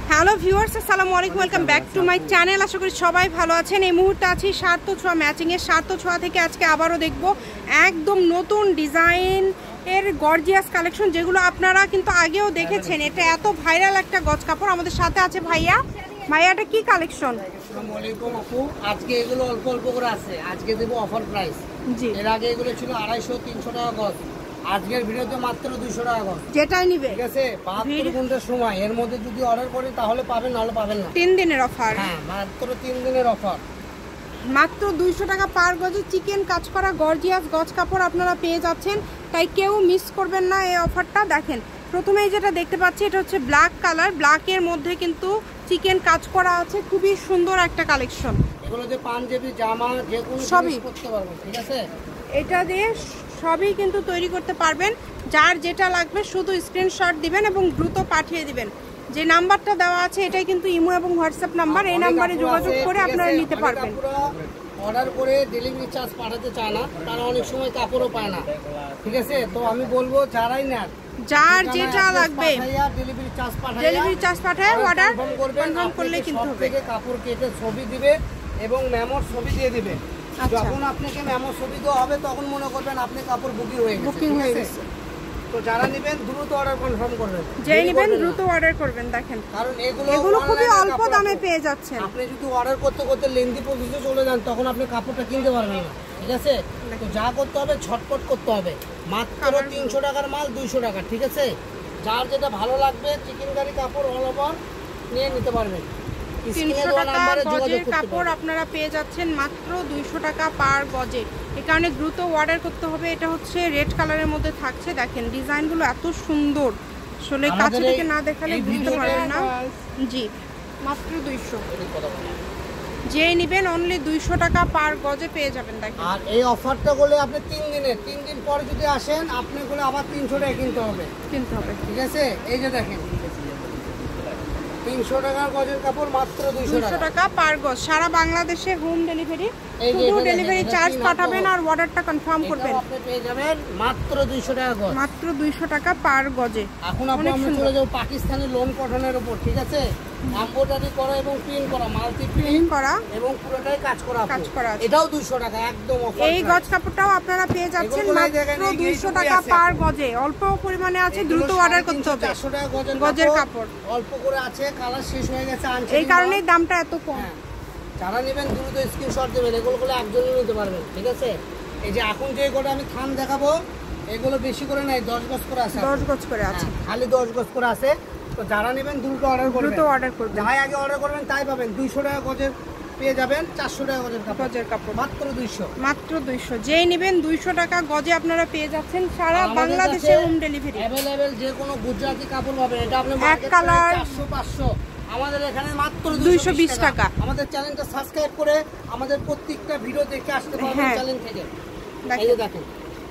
Hello viewers, আসসালামু আলাইকুম, welcome back to my channel. আশা করি সবাই ভালো আছেন। এই মুহূর্তে আছি সার্থ ছোঁয়া ম্যাচিংয়ের। সার্থ ছোঁয়া থেকে আজকে আবারও দেখব একদম নতুন ডিজাইন এর গর্জিয়াস কালেকশন, যেগুলো আপনারা কিন্তু আগেও দেখেছেন। এটা এত ভাইরাল একটা গজ কাপড়। আমাদের সাথে আছে ভাইয়া। ভাইয়াটা কি কালেকশন? আসসালামু আলাইকুম আপু, আজকে এগুলো অল্প অল্প করে আছে, আজকে দেবো অফার প্রাইস। জি, এর আগে এগুলো ছিল 250-300 টাকা গজ, আজকের ভিডিওতে মাত্র 200 টাকা গজ। যেটাই নিবে ঠিক আছে, 72 ঘন্টার সময়, এর মধ্যে যদি অর্ডার করি তাহলে পাবেন, নাহলে পাবেন না। 3 দিনের অফার। হ্যাঁ, মাত্র 3 দিনের অফার। মাত্র 200 টাকা পার গজে চিকেন কাজ করা গর্জিয়াস গজ কাপড় আপনারা পেয়ে যাচ্ছেন, তাই কেউ মিস করবেন না এই অফারটা। দেখেন, প্রথমেই যেটা দেখতে পাচ্ছি এটা হচ্ছে ব্ল্যাক কালার, ব্ল্যাকের মধ্যে কিন্তু চিকেন কাজ করা আছে। খুবই সুন্দর একটা কালেকশন। এগুলো যে পাঞ্জাবি জামা যে কোনো সবই করতে পারবেন। ঠিক আছে, এটা দিয়ে সবই কিন্তু তৈরি করতে পারবেন। যার যেটা লাগবে শুধু স্ক্রিনশট দিবেন এবং দ্রুত পাঠিয়ে দিবেন। যে নাম্বারটা দেওয়া আছে এটাই কিন্তু ইমো এবং হোয়াটসঅ্যাপ নাম্বার, এই নাম্বারে যোগাযোগ করে আপনারা নিতে পারবেন। অর্ডার করে ডেলিভারি চার্জ পাঠাতে চায় না, তারা অনেক সময় কাপড়ও পায় না। ঠিক আছে, তো আমি বলবো যারাই নেন, যার যেটা লাগবে ডেলিভারি চার্জ পাঠায় অর্ডার কনফার্ম করলে কিন্তু হবে। কাপড় কেটে ছবি দিবে এবং মেমোর ছবি দিয়ে দিবে। যখন আপনাকে মেমোর ছবি দেওয়া হবে তখন মনে করবেন আপনি কাপড় বুকিং হয়ে গেছে। তো যারা নেবেন দ্রুত অর্ডার কনফার্ম করবেন, যেই নেবেন দ্রুত অর্ডার করবেন। দেখেন, কারণ এগুলো খুবই অল্প দামে পেয়ে যাচ্ছেন। আপনি যদি অর্ডার করতে করতে লেন্দি প্রসেসে চলে যান তখন আপনি কাপড়টা কিনতে পারবেন না। ঠিক আছে, তো যা করতে হবে ঝটপট করতে হবে। মাত্র 300 টাকার মাল 200 টাকা। ঠিক আছে, যার যেটা ভালো লাগবে চিকেন কারি কাপড় অল ওভার নিয়ে নিতে পারবেন। 300 টাকা গজের কাপড় আপনারা পেয়ে যাচ্ছেন মাত্র 200 টাকা পার গজে। এই কারণে দ্রুত অর্ডার করতে হবে। এটা হচ্ছে রেড কালারের মধ্যে থাকছে। দেখেন, ডিজাইনগুলো এত সুন্দর, আসলে কাছে থেকে না দেখালে বুঝতে পারবেন না। জি, মাত্র 200। যেই নেবেন অনলি 200 টাকা পার গজে পেয়ে যাবেন। দেখেন, আর এই অফারটা করলে আপনি 3 দিন পর যদি আসেন আপনি করে আবার 300 টাকা কিনতে হবে। ঠিক আছে, এই যে দেখেন 300 টাকার গজের কাপড় মাত্র 200 টাকা পার গজ। সারা বাংলাদেশে হোম ডেলিভারি, শুধু ডেলিভারি চার্জ পাঠাবেন আর অর্ডারটা কনফার্ম করবেন। আপনি পেয়ে যাবেন মাত্র 200 টাকা গজ, মাত্র 200 টাকা পার গজে। এখন আমরা চলে যাব পাকিস্তানি লোন কটনের উপর। ঠিক আছে, এমব্রয়ডারি করা এবং প্রিন্ট করা, মাল্টি প্রিন্ট করা এবং পুরোটাই কাজ করা আছে। এটাও 200 টাকা একদম অফার। এই গজ কাপড়টাও আপনারা পেয়ে যাচ্ছেন মাত্র 200 টাকা পার গজে। অল্প পরিমাণে আছে, দ্রুত অর্ডার করতে হবে। 400 টাকা গজের কাপড় অল্প করে আছে, কালার শেষ হয়ে গেছে, এই কারণেই দামটা এত কম। যারা নেবেন দ্রুত স্ক্রিনশট দেবেন, এগুলো একজনই নিতে পারবেন। ঠিক আছে, এই যে এখন যে গোটা আমি থান দেখাবো এগুলো বেশি করে নাই, 10 গজ করে আছে, 10 গজ করে আছে, খালি 10 গজ করে আছে। তো যারা নেবেন দ্রুত অর্ডার করবেন, যাই আগে অর্ডার করবেন তাই পাবেন। 200 টাকা গজের পেয়ে যাবেন 400 টাকা গজের কাপড় মাত্র 200। মাত্র 200। যেই নেবেন 200 টাকা গজে আপনারা পেয়ে যাচ্ছেন সারা বাংলাদেশে হোম ডেলিভারি। अवेलेबल যে কোনো গুজরাটি কাপড় পাবেন। এটা আপনি এক কালার 400-500, আমাদের এখানে মাত্র 220 টাকা। আমাদের চ্যানেলটা সাবস্ক্রাইব করে আমাদের প্রত্যেকটা ভিডিও দেখে আসতে পারবেন চ্যানেল থেকে। এই যে দেখেন,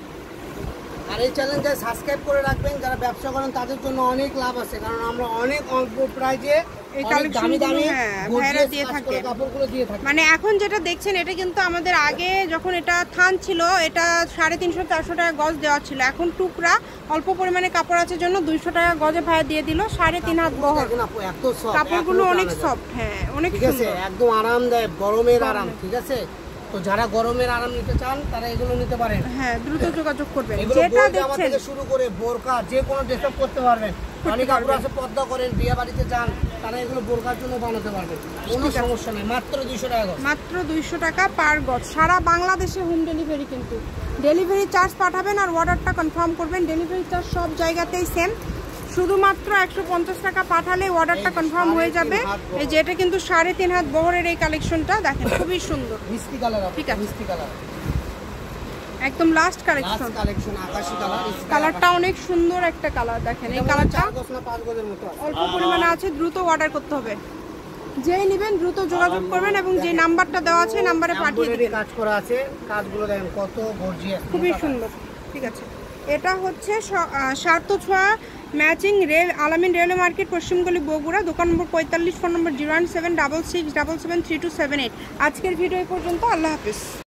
আর এই চ্যানেলটা সাবস্ক্রাইব করে রাখবেন। যারা ব্যবসা করেন তাদের জন্য অনেক লাভ আছে, কারণ আমরা অনেক অল্প প্রাইজে এই কালেকশনগুলো ভাইরা দিয়ে থাকে, কাপড়গুলো দিয়ে থাকে। মানে এখন যেটা দেখছেন এটা কিন্তু আমাদের আগে যখন এটা থান ছিল এটা 350-400 টাকা গজ দেওয়া ছিল। এখন টুকরা অল্প পরিমাণে কাপড় আছে জন্য 200 টাকা গজে ভাইয়া দিয়ে দিল। 3.5 হাত বহর কাপড়গুলো অনেক সফট। হ্যাঁ, অনেক সুন্দর, একদম আরামদায়ক, গরমের আরাম। ঠিক আছে, তো যারা গরমের আরাম নিতে চান তারা এগুলো নিতে পারেন। হ্যাঁ, দ্রুত যোগাযোগ করবেন। যেটা দেখছেন শুরু করে বোরকা যে কোনো ড্রেসআপ করতে পারবেন। অনেক কাপড় আছে পর্দা করেন, বিয়ে বাড়িতে যান, তারা এগুলো বোরকার জন্য বানাতে পারবেন, কোনো সমস্যা নেই। মাত্র 200 টাকা গজ, মাত্র 200 টাকা পার গজ। সারা বাংলাদেশে হোম ডেলিভারি, কিন্তু ডেলিভারি চার্জ পাঠাবেন আর অর্ডারটা কনফার্ম করবেন। ডেলিভারি চার্জ সব জায়গাতেই সেম, শুধুমাত্র 150 টাকা পাঠালে অর্ডারটা কনফার্ম হয়ে যাবে। এই যে এটা কিন্তু 3.5 হাত বহরের এই কালেকশনটা দেখেন, খুবই সুন্দর মিষ্টি কালার। ঠিক আছে, মিষ্টি কালার একদম লাস্ট কালেকশন। আকাশী কালার, কালারটা অনেক সুন্দর একটা কালার। দেখেন, এই কালারটা 4 গজ না 5 গজের মতো অল্প পরিমাণে আছে, দ্রুত অর্ডার করতে হবে। যেই নেবেন দ্রুত যোগাযোগ করবেন এবং যে নাম্বারটা দেওয়া আছে নাম্বারে পাঠিয়ে দিবেন। কাজ করা আছে, কাজগুলো দেখেন কত গর্জিয়াস, খুবই সুন্দর। ঠিক আছে, এটা হচ্ছে সার্থ ছোঁয়া ম্যাচিং আলামিন রেলওয়ে মার্কেট, পশ্চিমগলি, বগুড়া। দোকান নম্বর 45, ফোন নম্বর 01766773278। আজকের ভিডিও এই পর্যন্ত। আল্লাহ হাফিজ।